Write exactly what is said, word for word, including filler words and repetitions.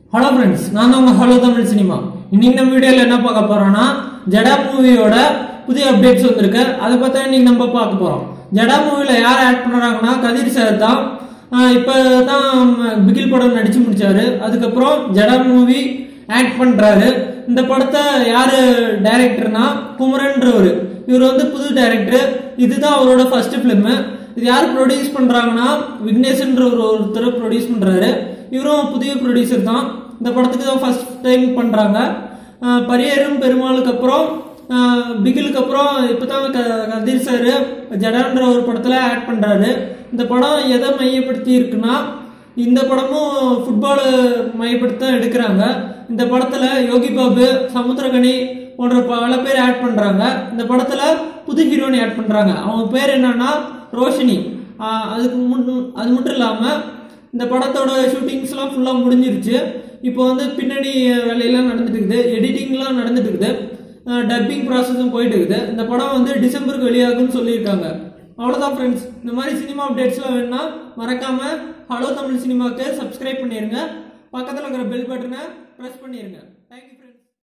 Hello friends, நான் தான் உங்க HelloTamilCinema. இன்னைக்கு நம்ம வீடியோல என்ன பார்க்க போறோம்னா ஜடா மூவியோட புதிய அப்டேட்ஸ் வந்திருக்கு. அத பத்தி இன்னைக்கு நம்ம பார்க்க போறோம். ஜடா மூவில யார் ஆட் பண்றாங்கன்னா கதிர் சார் தான். இப்போ தான் பிகில் படம் நடிச்சு முடிச்சாரு. அதுக்கு அப்புறம் ஜடா மூவி ஆட் பண்றாரு. இந்த படத்தை யாரு டைரக்டர்னா குமரன்றவர். இவர் வந்து புது டைரக்டர். இதுதான் அவரோட ஃபர்ஸ்ட் ஃபிலிம். இது யார் ப்ரொடியூஸ் பண்றாங்கன்னா விக்னேஷ்ன்ற ஒரு ஒருத்தர் ப்ரொடியூஸ் பண்றாரு. இவரும் புதிய ப்ரொடியூசர் தான். இந்த படத்துக்கு தான் ஃபர்ஸ்ட் டைம் பண்றாங்க. பரியரும் பெருமாளுக்கு அப்புறம் பிகிலுக்கு அப்புறம் இப்பதான் கதிர் சார் ஜடான்ற ஒரு படத்துல ஆட் பண்றாரு. இந்த படம் எதை மையப்படுத்தி இருக்குன்னா இந்த படமும் ஃபுட்பால் மையப்படுத்தி தான் எடுக்கிறாங்க. இந்த படத்துல யோகி பாபு, சமுத்திரகனி போன்ற பல பேர் ஆட் பண்றாங்க. இந்த படத்துல புது ஹீரோயின் ஆட் பண்றாங்க. அவங்க பேர் என்னன்னா ரோஷினி. அதுக்கு அது மட்டும் இல்லாம இந்த படத்தோட ஷூட்டிங்ஸ் எல்லாம் ஃபுல்லா முடிஞ்சிருச்சு. இப்போ வந்து பின்னணி வேலையெல்லாம் நடந்துட்டு இருக்குது, எடிட்டிங்லாம் நடந்துட்டு இருக்குது, டப்பிங் ப்ராசஸும் போயிட்டு இருக்குது. இந்த படம் வந்து டிசம்பருக்கு வெளியாகும்னு சொல்லியிருக்காங்க. அவ்வளோதான் ஃப்ரெண்ட்ஸ். இந்த மாதிரி சினிமா அப்டேட்ஸ்லாம் வேணும்னா மறக்காம ஹலோ தமிழ் சினிமாவுக்கு சப்ஸ்கிரைப் பண்ணிருங்க. பக்கத்தில் இருக்கிற பெல் பட்டனை ப்ரெஸ் பண்ணிருங்க.